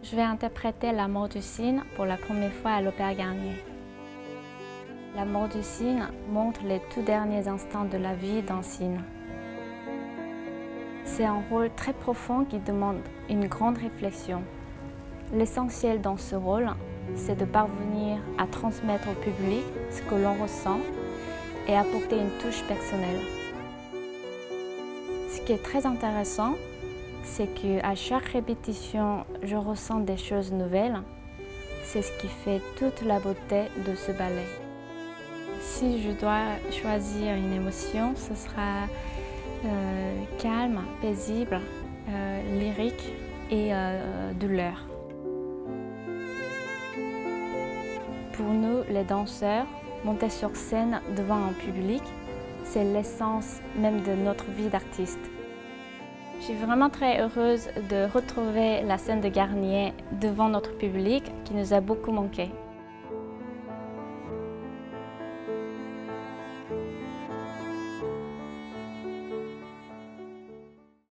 Je vais interpréter La mort du cygne pour la première fois à l'Opéra Garnier. La mort du cygne montre les tout derniers instants de la vie d'un cygne. C'est un rôle très profond qui demande une grande réflexion. L'essentiel dans ce rôle, c'est de parvenir à transmettre au public ce que l'on ressent et apporter une touche personnelle. Ce qui est très intéressant, c'est qu'à chaque répétition, je ressens des choses nouvelles. C'est ce qui fait toute la beauté de ce ballet. Si je dois choisir une émotion, ce sera calme, paisible, lyrique et douleur. Pour nous, les danseurs, monter sur scène devant un public, c'est l'essence même de notre vie d'artiste. Je suis vraiment très heureuse de retrouver la scène de Garnier devant notre public qui nous a beaucoup manqué.